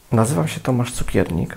Nazywam się Tomasz Cukiernik.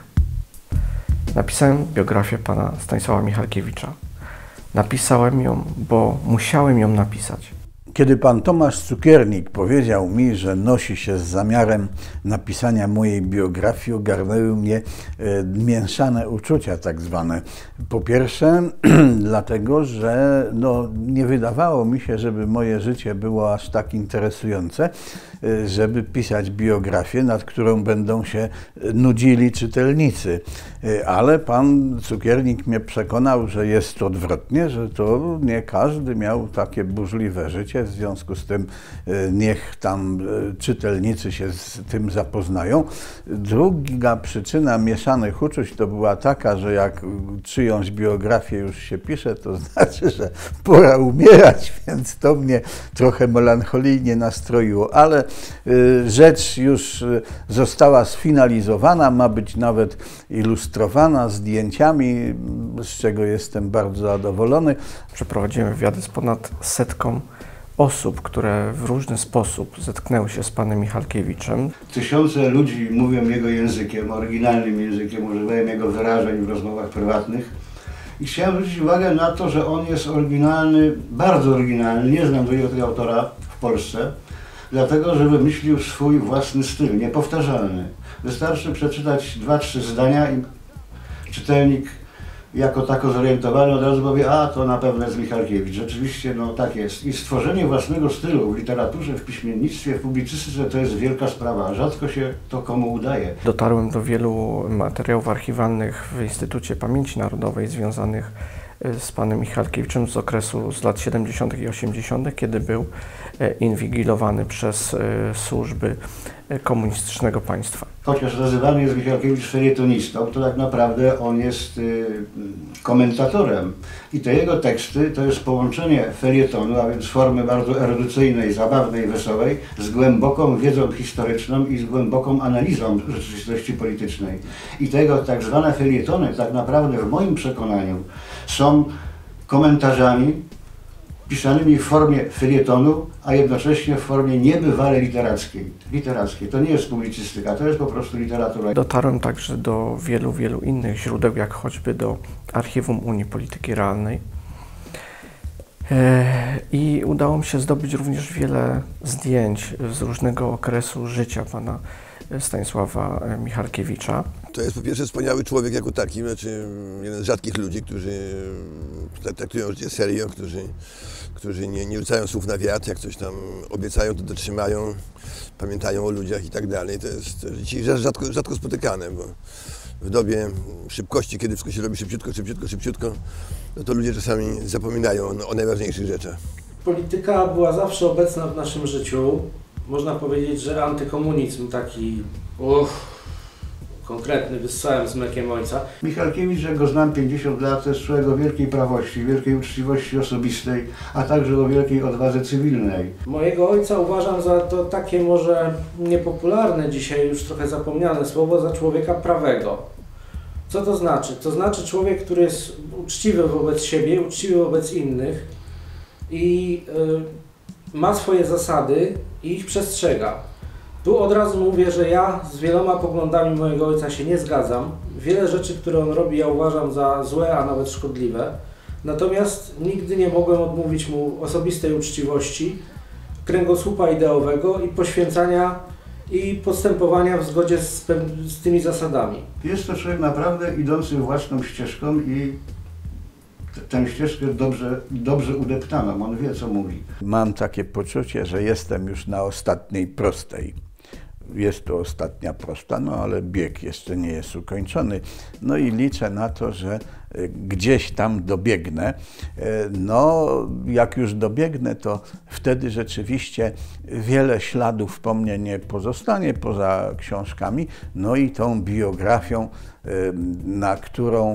Napisałem biografię pana Stanisława Michalkiewicza. Napisałem ją, bo musiałem ją napisać. Kiedy pan Tomasz Cukiernik powiedział mi, że nosi się z zamiarem napisania mojej biografii, ogarnęły mnie mieszane uczucia tak zwane. Po pierwsze dlatego, że nie wydawało mi się, żeby moje życie było aż tak interesujące, żeby pisać biografię, nad którą będą się nudzili czytelnicy. Ale pan Cukiernik mnie przekonał, że jest odwrotnie, że to nie każdy miał takie burzliwe życie, w związku z tym niech tam czytelnicy się z tym zapoznają. Druga przyczyna mieszanych uczuć to była taka, że jak czyjąś biografię już się pisze, to znaczy, że pora umierać, więc to mnie trochę melancholijnie nastroiło, ale rzecz już została sfinalizowana, ma być nawet ilustrowana zdjęciami, z czego jestem bardzo zadowolony. Przeprowadziłem wywiady z ponad 100 osób, które w różny sposób zetknęły się z panem Michalkiewiczem. Tysiące ludzi mówią jego językiem, oryginalnym językiem, używają jego wyrażeń w rozmowach prywatnych. I chciałem zwrócić uwagę na to, że on jest oryginalny, bardzo oryginalny, nie znam drugiego autora w Polsce, dlatego że wymyślił swój własny styl, niepowtarzalny. Wystarczy przeczytać 2-3 zdania i czytelnik jako tako zorientowany od razu powie, a to na pewno jest Michalkiewicz. Rzeczywiście tak jest. I stworzenie własnego stylu w literaturze, w piśmiennictwie, w publicystyce to jest wielka sprawa. Rzadko się to komu udaje. Dotarłem do wielu materiałów archiwalnych w Instytucie Pamięci Narodowej związanych z panem Michalkiewiczem z okresu z lat 70. i 80., kiedy był inwigilowany przez służby komunistycznego państwa. Chociaż nazywany jest Michalkiewicz felietonistą, to tak naprawdę on jest komentatorem. I te jego teksty to jest połączenie felietonu, a więc formy bardzo erudycyjnej, zabawnej, wesołej, z głęboką wiedzą historyczną i z głęboką analizą rzeczywistości politycznej. I tego tak zwane felietony tak naprawdę w moim przekonaniu są komentarzami pisanymi w formie felietonu, a jednocześnie w formie niebywale literackiej. To nie jest publicystyka, to jest po prostu literatura. Dotarłem także do wielu innych źródeł, jak choćby do Archiwum Unii Polityki Realnej. I udało mi się zdobyć również wiele zdjęć z różnego okresu życia pana Stanisława Michalkiewicza. To jest po pierwsze wspaniały człowiek jako taki, znaczy jeden z rzadkich ludzi, którzy traktują życie serio, którzy nie rzucają słów na wiatr, jak coś tam obiecają, to dotrzymają, pamiętają o ludziach i tak dalej. To jest dzisiaj rzadko spotykane, bo w dobie szybkości, kiedy wszystko się robi szybciutko, no to ludzie czasami zapominają o najważniejszych rzeczach. Polityka była zawsze obecna w naszym życiu. Można powiedzieć, że antykomunizm taki konkretny, wyssałem z mlekiem ojca. Michalkiewicz, jak go znam 50 lat, to jest człowiek o wielkiej prawości, wielkiej uczciwości osobistej, a także o wielkiej odwadze cywilnej. Mojego ojca uważam za to takie może niepopularne dzisiaj, już trochę zapomniane słowo, za człowieka prawego. Co to znaczy? To znaczy człowiek, który jest uczciwy wobec siebie, uczciwy wobec innych i ma swoje zasady i ich przestrzega. Tu od razu mówię, że ja z wieloma poglądami mojego ojca się nie zgadzam. Wiele rzeczy, które on robi, ja uważam za złe, a nawet szkodliwe. Natomiast nigdy nie mogłem odmówić mu osobistej uczciwości, kręgosłupa ideowego i poświęcania i postępowania w zgodzie z tymi zasadami. Jest to człowiek naprawdę idący własną ścieżką i tę ścieżkę dobrze udeptaną. On wie, co mówi. Mam takie poczucie, że jestem już na ostatniej prostej. Jest to ostatnia prosta, ale bieg jeszcze nie jest ukończony. No i liczę na to, że gdzieś tam dobiegnę. Jak już dobiegnę, to wtedy rzeczywiście wiele śladów po mnie nie pozostanie poza książkami, i tą biografią, na którą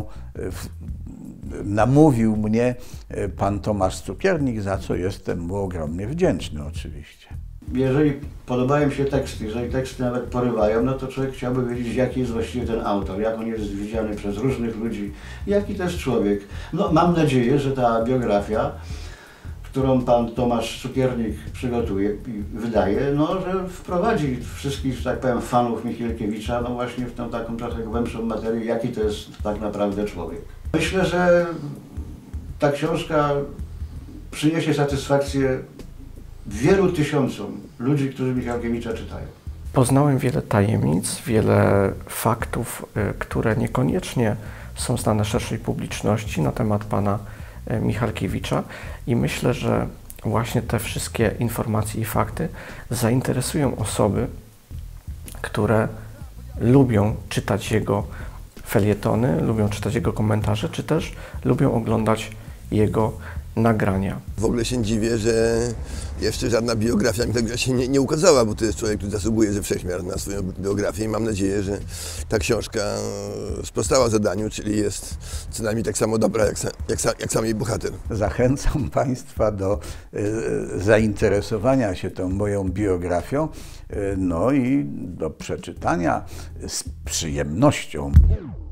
namówił mnie pan Tomasz Cukiernik, za co jestem mu ogromnie wdzięczny oczywiście. Jeżeli podobają się teksty, jeżeli teksty nawet porywają, to człowiek chciałby wiedzieć, jaki jest właściwie ten autor, jak on jest widziany przez różnych ludzi, jaki to jest człowiek. Mam nadzieję, że ta biografia, którą pan Tomasz Cukiernik przygotuje i wydaje, no, że wprowadzi wszystkich, że tak powiem, fanów Michalkiewicza, no właśnie w tą taką trochę głębszą materię, jaki to jest tak naprawdę człowiek. Myślę, że ta książka przyniesie satysfakcję wielu tysiącom ludzi, którzy Michalkiewicza czytają. Poznałem wiele tajemnic, wiele faktów, które niekoniecznie są znane szerszej publiczności na temat pana Michalkiewicza i myślę, że właśnie te wszystkie informacje i fakty zainteresują osoby, które lubią czytać jego felietony, lubią czytać jego komentarze, czy też lubią oglądać jego nagrania. W ogóle się dziwię, że jeszcze żadna biografia Michalkiewicza się nie ukazała, bo to jest człowiek, który zasługuje ze wszechmiar na swoją biografię i mam nadzieję, że ta książka sprostała zadaniu, czyli jest co najmniej tak samo dobra jak sam jej bohater. Zachęcam Państwa do zainteresowania się tą moją biografią, no i do przeczytania z przyjemnością.